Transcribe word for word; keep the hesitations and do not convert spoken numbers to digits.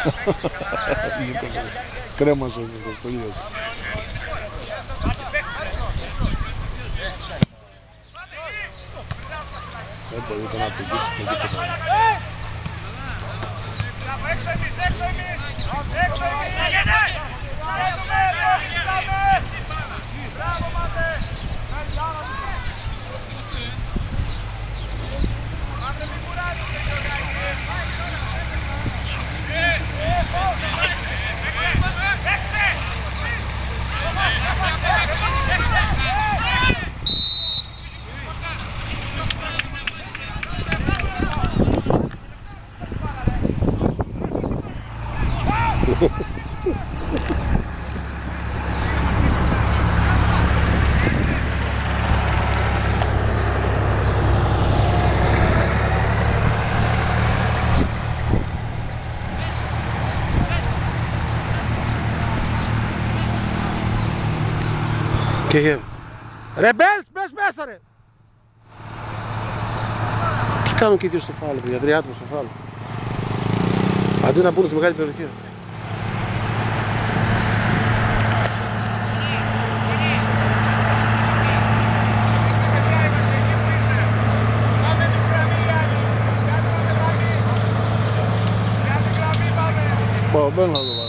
Κρέμασε ο Κοστολίδης. Δεν μπορείτε να το δείξετε τίποτα. Έξω εμείς, έξω εμείς! Έξω εμείς! Μπράβο μάτε! Μάτε μη κουράζεις, Και ρε Μπέλς, μπες μέσα ρε! Τι κάνουν και οι δύο στο φάουλο, παιδιά, τρία άτομα στο φάουλο. Αντί να μπουν στη μεγάλη περιοχή. Πάω, μπαίνω να το βάλω.